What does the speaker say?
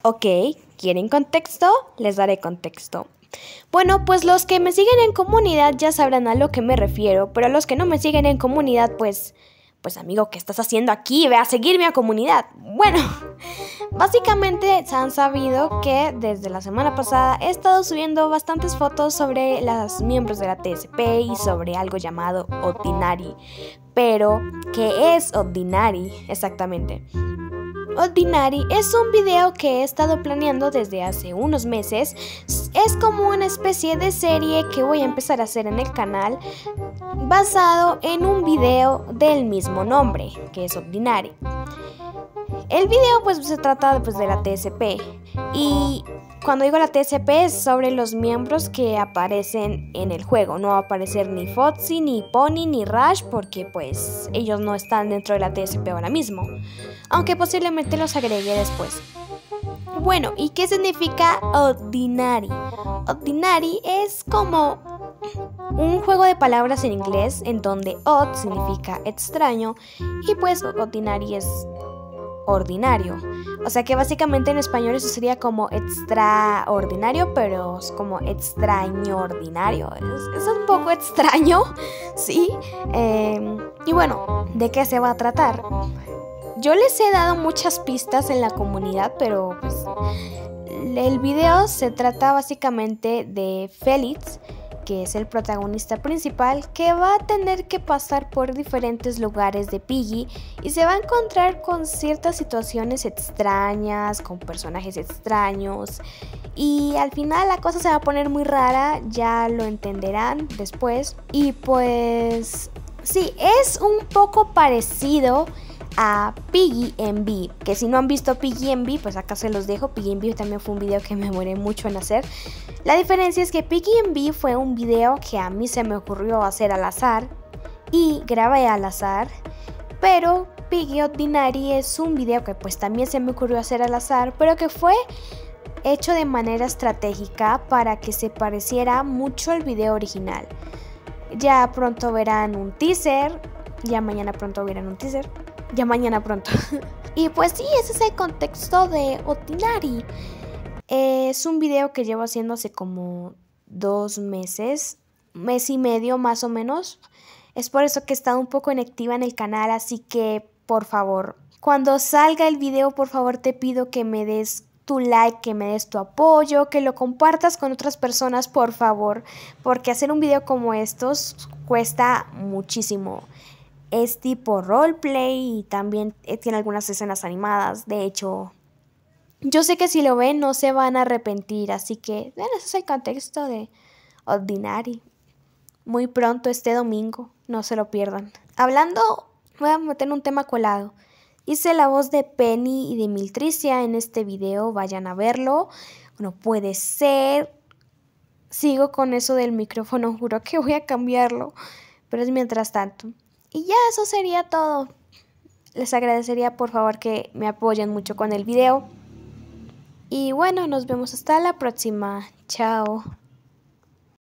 Ok, ¿quieren contexto? Les daré contexto. Bueno, pues los que me siguen en comunidad ya sabrán a lo que me refiero, pero los que no me siguen en comunidad, pues amigo, ¿qué estás haciendo aquí? Ve a seguirme a comunidad. Bueno, básicamente se han sabido que desde la semana pasada he estado subiendo bastantes fotos sobre los miembros de la TSP y sobre algo llamado Ordinary. Pero, ¿qué es Ordinary exactamente? Ordinary es un video que he estado planeando desde hace unos meses. Es como una especie de serie que voy a empezar a hacer en el canal basado en un video del mismo nombre, que es Ordinary. El video pues se trata de la TSP y cuando digo la TSP es sobre los miembros que aparecen en el juego. No va a aparecer ni Foxy, ni Pony, ni Rush porque pues ellos no están dentro de la TSP ahora mismo, aunque posiblemente los agregue después. Bueno, ¿y qué significa Ordinary? Ordinary es como un juego de palabras en inglés en donde odd significa extraño y pues ordinary es ordinario. O sea que básicamente en español eso sería como extraordinario, pero es como extraño ordinario. Es un poco extraño, ¿sí? Y bueno, ¿de qué se va a tratar? Yo les he dado muchas pistas en la comunidad, pero pues el video se trata básicamente de Félix, que es el protagonista principal, que va a tener que pasar por diferentes lugares de Piggy y se va a encontrar con ciertas situaciones extrañas, con personajes extraños y al final la cosa se va a poner muy rara, ya lo entenderán después. Y pues sí, es un poco parecido a PiggyMV, que si no han visto PiggyMV, pues acá se los dejo. PiggyMV también fue un video que me demoré mucho en hacer. La diferencia es que PiggyMV fue un video que a mí se me ocurrió hacer al azar y grabé al azar, pero Piggy Ordinary es un video que pues también se me ocurrió hacer al azar, pero que fue hecho de manera estratégica para que se pareciera mucho al video original. Ya pronto verán un teaser, ya mañana pronto verán un teaser. Ya mañana pronto. Y pues sí, ese es el contexto de Ordinary. Es un video que llevo haciendo hace como 2 meses, mes y medio más o menos. Es por eso que he estado un poco inactiva en el canal, así que por favor, cuando salga el video, por favor te pido que me des tu like, que me des tu apoyo, que lo compartas con otras personas, por favor, porque hacer un video como estos cuesta muchísimo. Es tipo roleplay y también tiene algunas escenas animadas. De hecho, yo sé que si lo ven no se van a arrepentir. Así que, bueno, ese es el contexto de Ordinary. Muy pronto este domingo, no se lo pierdan. Hablando, voy a meter un tema colado. Hice la voz de Penny y de Miltricia en este video, vayan a verlo. No puede ser. Sigo con eso del micrófono, juro que voy a cambiarlo. Pero es mientras tanto. Y ya eso sería todo. Les agradecería por favor que me apoyen mucho con el video. Y bueno, nos vemos hasta la próxima. Chao.